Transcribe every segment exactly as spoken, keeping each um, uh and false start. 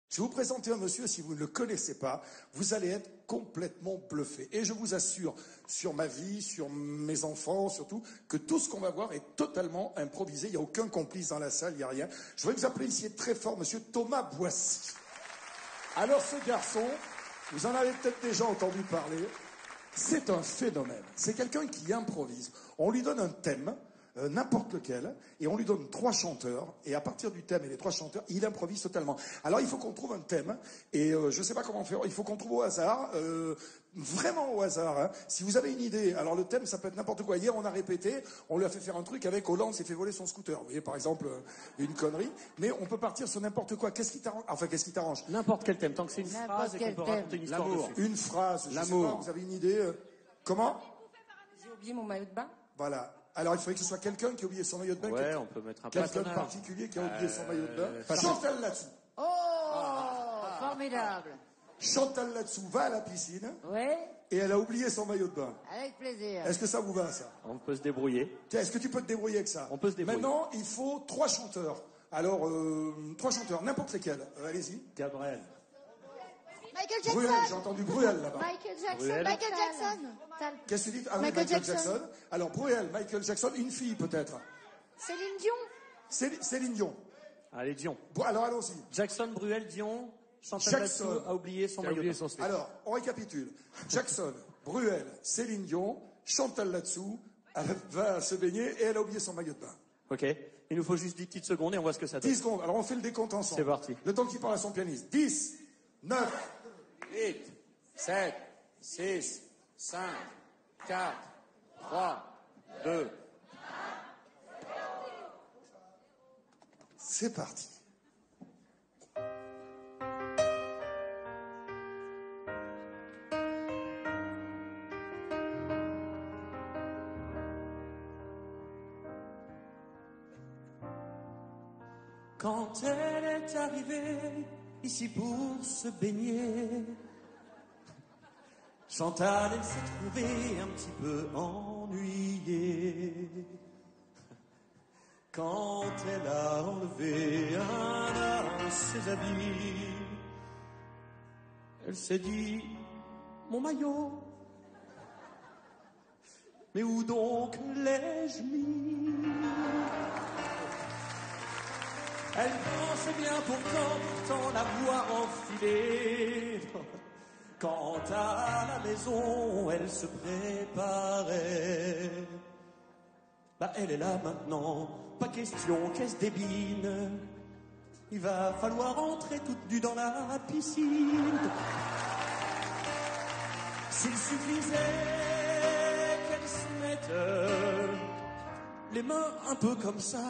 Je vais vous présenter un monsieur, si vous ne le connaissez pas, vous allez être complètement bluffé. Et je vous assure, sur ma vie, sur mes enfants, surtout, que tout ce qu'on va voir est totalement improvisé. Il n'y a aucun complice dans la salle, il n'y a rien. Je vais vous appeler ici très fort monsieur Thomas Boissy. Alors ce garçon, vous en avez peut-être déjà entendu parler, c'est un phénomène. C'est quelqu'un qui improvise. On lui donne un thème, Euh, n'importe lequel, et on lui donne trois chanteurs, et à partir du thème et les trois chanteurs, il improvise totalement. Alors il faut qu'on trouve un thème, et euh, je sais pas comment faire, il faut qu'on trouve au hasard, euh, vraiment au hasard, hein. Si vous avez une idée, alors le thème ça peut être n'importe quoi. Hier on a répété, on lui a fait faire un truc avec Hollande s'est fait voler son scooter, vous voyez par exemple, euh, une connerie, mais on peut partir sur n'importe quoi. Qu'est-ce qui t'arrange? Enfin qu'est-ce qui t'arrange? N'importe quel thème, tant que c'est une phrase et qu'on peut raconter une histoire dessus. Une phrase, je sais L'amour. pas, vous avez une idée euh, Comment? J'ai oublié mon maillot de bain. Voilà. Alors, il faudrait que ce soit quelqu'un qui a oublié son maillot de bain. Ouais, on peut mettre un Quelqu'un de personnage. particulier qui a oublié son maillot de bain. Euh, Chantal là-dessous. Oh, ah, formidable. Chantal là-dessous va à la piscine. Ouais. Et elle a oublié son maillot de bain. Avec plaisir. Est-ce que ça vous va, ça? On peut se débrouiller. Tiens, est-ce que tu peux te débrouiller avec ça? On peut se débrouiller. Maintenant, il faut trois chanteurs. Alors, euh, trois chanteurs, n'importe lesquels. Euh, allez-y. Gabriel. Michael Jackson. Bruel, j'ai entendu Bruel là-bas. Michael Jackson. Bruel. Michael Jackson. Qu'est-ce que tu dis? Ah oui, Michael Michael, Jackson. Jackson. Alors, Bruel, Michael Jackson, une fille peut-être. Céline Dion. Céline, Céline Dion. Allez, Dion. Bon, alors allons-y. Jackson, Bruel, Dion, Chantal Jackson. Latsou a oublié son maillot de bain. Alors, on récapitule. Jackson, Bruel, Céline Dion, Chantal Latsou, elle va se baigner et elle a oublié son maillot de bain. Ok. Il nous faut juste dix petites secondes et on voit ce que ça donne. dix secondes. Alors on fait le décompte ensemble. C'est parti. Le temps qu'il parle à son pianiste. dix, neuf, huit, sept, six, cinq, quatre, trois, deux. C'est parti. Quand elle est arrivée ici pour se baigner, Chantal, elle s'est trouvée un petit peu ennuyée. Quand elle a enlevé un à ses habits, elle s'est dit, mon maillot, mais où donc l'ai-je mis? Elle pensait bien pourtant, pourtant l'avoir enfilé. Quand à la maison, elle se préparait. Bah, elle est là maintenant, pas question qu'elle se débine. Il va falloir entrer toute nue dans la piscine. S'il suffisait qu'elle se mette les mains un peu comme ça,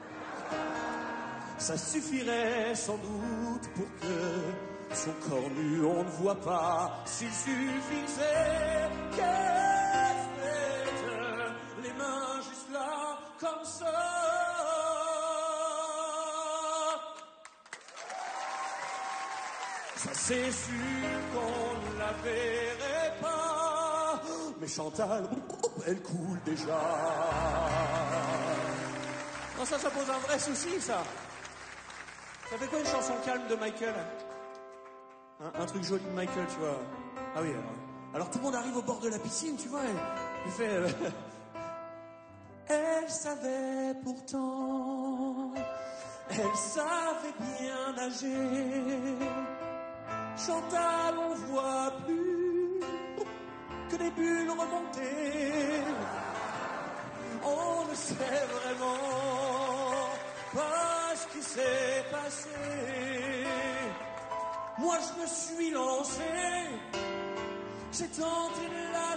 ça suffirait sans doute pour que son corps nu on ne voit pas. S'il suffisait qu'elle se mette les mains juste là, comme ça. Ça c'est sûr qu'on ne la verrait pas. Mais Chantal, elle coule déjà. Non, ça, ça pose un vrai souci, ça. Ça fait quoi une chanson calme de Michael? un, un truc joli de Michael, tu vois. Ah oui, alors, alors tout le monde arrive au bord de la piscine, tu vois, et il fait... Euh... Elle savait pourtant, elle savait bien nager. Chantal, on voit plus que des bulles remontées. On ne sait vraiment pas ce qui s'est passé. Moi je me suis lancé, j'ai tenté de la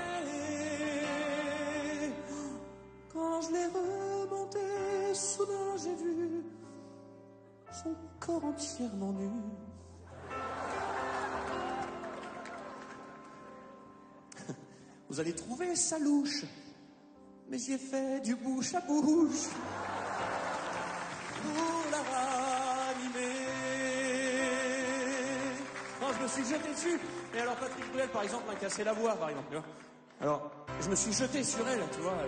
sauver. Quand je l'ai remontée, soudain j'ai vu son corps entièrement nu. Vous allez trouver ça louche, mais j'ai fait du bouche à bouche pour la ranimer. Non, je me suis jeté dessus. Et alors Patrick Bruel, par exemple, m'a cassé la voix, par exemple. Tu vois. Alors, je me suis jeté sur elle, tu vois.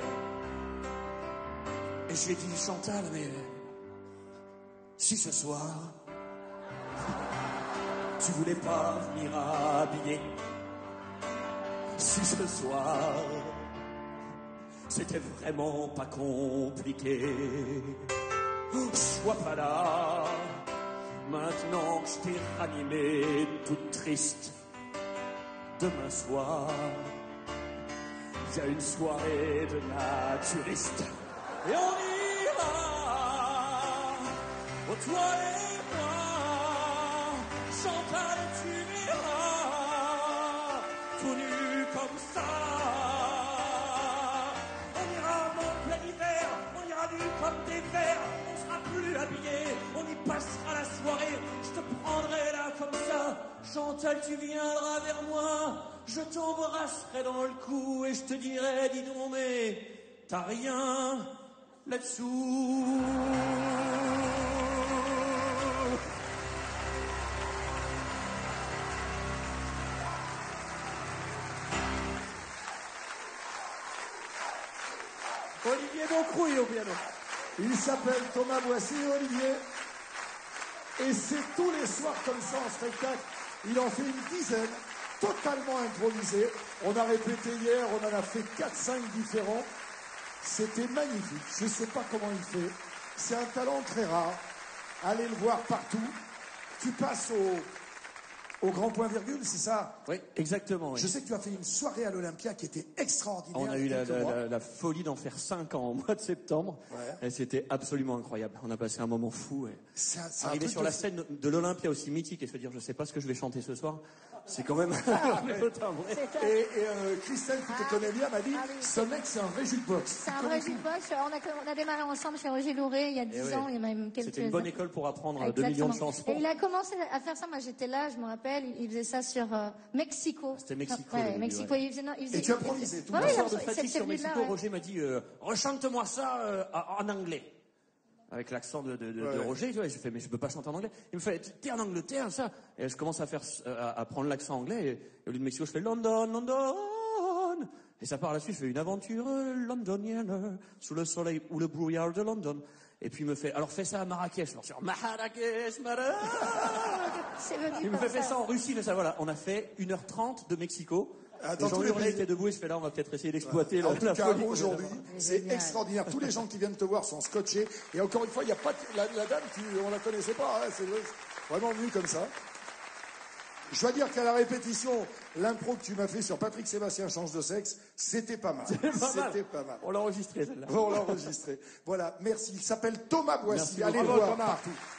Et je lui ai dit, Chantal, mais si ce soir tu voulais pas venir habiller. Si ce soir, c'était vraiment pas compliqué, sois pas là, maintenant que je t'ai ranimé toute triste. Demain soir, il y a une soirée de naturistes. Et on ira, oh toi et moi, Chantal, tu verras, tout nu comme ça. On ira en plein hiver, on ira nu comme des vers, on sera plus habillés, on y passera la soirée, je te prendrai là comme ça. Chantal, tu viendras vers moi, je t'embrasserai dans le cou et je te dirai, dis donc, mais t'as rien là-dessous. Olivier Boncrouille au piano. Il s'appelle Thomas Boissy, Olivier. Et c'est tous les soirs comme ça en spectacle. Il en fait une dizaine, totalement improvisés. On a répété hier, on en a fait quatre cinq différents. C'était magnifique. Je ne sais pas comment il fait. C'est un talent très rare. Allez le voir partout. Tu passes au, au grand point virgule, c'est ça? Oui, exactement. Oui. Je sais que tu as fait une soirée à l'Olympia qui était extraordinaire. On a eu la, la, la, la folie d'en faire cinq en mois de septembre. Ouais. Et c'était absolument incroyable. On a passé un moment fou. Et c'est un, c'est arriver sur la scène de l'Olympia aussi mythique et se dire je sais pas ce que je vais chanter ce soir. C'est quand même... Ah, ouais. Et, et euh, Christelle, qui te ah, connaît bien, m'a dit, ah, oui. ce mec, c'est un vrai jukebox. C'est un vrai jukebox. On a, on a démarré ensemble chez Roger Louré il y a dix ouais. ans, il y a même quelques... C'était une bonne école pour apprendre deux millions de chansons. Et il a commencé à faire ça, moi j'étais là, je me rappelle, il faisait ça sur euh, Mexico. C'était Mexico. Ouais, Mexico. Ouais. Il faisait, non, il faisait, et tu as improvisé tout le ouais, soir de fatigue sur Mexico, ouais. Roger m'a dit, euh, rechante-moi ça euh, en anglais. Avec l'accent de, de, de, ouais. de Roger, tu vois, j'ai fait, mais je peux pas chanter en anglais. Il me fait, t'es en Angleterre, ça. Et je commence à faire, à, à prendre l'accent anglais, et, et au lieu de Mexico, je fais London, London. Et ça part là-dessus, je fais une aventure londonienne, sous le soleil ou le brouillard de London. Et puis il me fait, alors fais ça à Marrakech. Alors sur Marrakech, Marrakech. Il me fait, fait ça en Russie, mais ça, voilà. On a fait une heure trente de Mexico. Dans tous les pays étaient debout et je fais là, on va peut-être essayer d'exploiter ouais. la, en tout la cas, aujourd'hui, c'est extraordinaire. Tous les gens qui viennent te voir sont scotchés. Et encore une fois, il n'y a pas de... la, la dame, tu, on la connaissait pas. Hein, c'est vraiment venu comme ça. Je dois dire qu'à la répétition, l'impro que tu m'as fait sur Patrick Sébastien change de sexe, c'était pas mal. C'était pas, pas mal. On l'a enregistré celle-là. On l'a enregistré. Voilà, merci. Il s'appelle Thomas Boissy. Allez le voir partout.